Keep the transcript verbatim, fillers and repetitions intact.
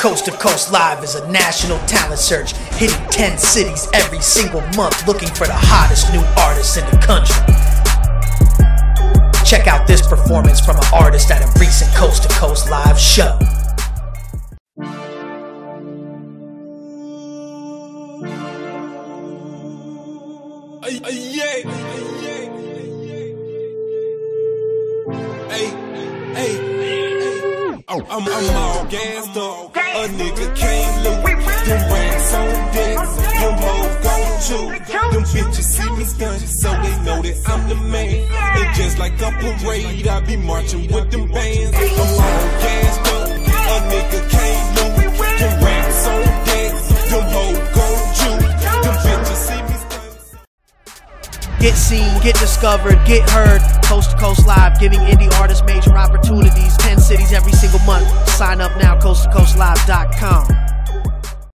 Coast to Coast Live is a national talent search, hitting ten cities every single month, looking for the hottest new artists in the country. Check out this performance from an artist at a recent Coast to Coast Live show. Hey, hey, hey, hey, I'm, I'm all gassed up. A nigga can't lose. Them racks on deck. Them hoes gon' chew. Them bitches see me stunt, so they know that I'm the man. And just like a parade, I be marching with them bands. I'm all gassed up. A nigga can't lose. Them racks on deck. Them hoes gon' chew. Them bitches see me stunt. Get seen, get discovered, get heard. Coast to Coast Live, giving indie artists major opportunities. ten cities every single month. Sign up now, coast to coast live dot com.